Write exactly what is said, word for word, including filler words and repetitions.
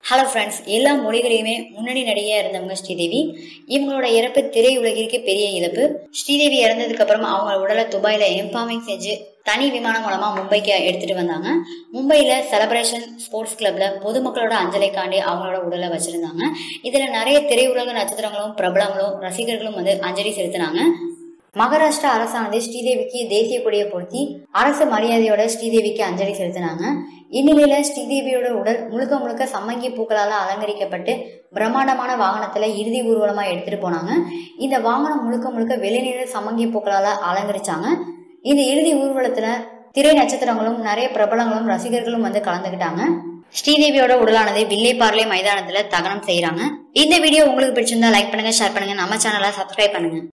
Hello friends, எல்லா மொழிகளையுமே முன்னணி நடிகையா இருந்தவங்க ஸ்ரீதேவி. இவங்களோட இறப்பு திரையுலகிற்கு பெரிய இழப்பு. ஸ்ரீதேவி இறந்ததுக்கு அப்புறம் அவங்க உடலை துபாயில எம்பார்மிங் செஞ்சு தனி விமானம் மூலமா மும்பைக்கு எடுத்துட்டு வந்தாங்க. மும்பையில செலிப்ரேஷன் ஸ்போர்ட்ஸ் கிளப்ல பொதுமக்களோட அஞ்சலிக்காண்டி அவங்களோட உடலை வச்சிருந்தாங்க. இதுல நிறைய திரையுலக நட்சத்திரங்களும் பிரபலங்களும் ரசிகர்களும் வந்து அஞ்சலி செலுத்தினாங்க. மகாராஷ்டிரா அரசானது ஸ்ரீதேவிக்கு தேசிய கொடியை பொருத்தி அரசு மரியாதையோட ஸ்ரீதேவிக்கு அஞ்சலி செலுத்தினாங்க. இந்நிலையில ஸ்ரீதேவியோட உடல் முழுக்க முழுக்க சம்மங்கி பூக்களால அலங்கரிக்கப்பட்டு பிரம்மாண்டமான வாகனத்துல இறுதி ஊர்வலமா எடுத்துட்டு போனாங்க. இந்த வாகனம் முழுக்க முழுக்க வெளிநிற சம்மங்கி பூக்களால அலங்கரிச்சாங்க. இந்த இறுதி ஊர்வலத்துல திரை நட்சத்திரங்களும் நிறைய பிரபலங்களும் ரசிகர்களும் வந்து கலந்துகிட்டாங்க. ஸ்ரீதேவியோட உடலானது வில்லைப்பார்லே மைதானத்துல தகனம் செய்யறாங்க. இந்த வீடியோ உங்களுக்கு பிடிச்சிருந்தா லைக் பண்ணுங்க, ஷேர் பண்ணுங்க, நம்ம சேனலை சப்ஸ்கிரைப் பண்ணுங்க.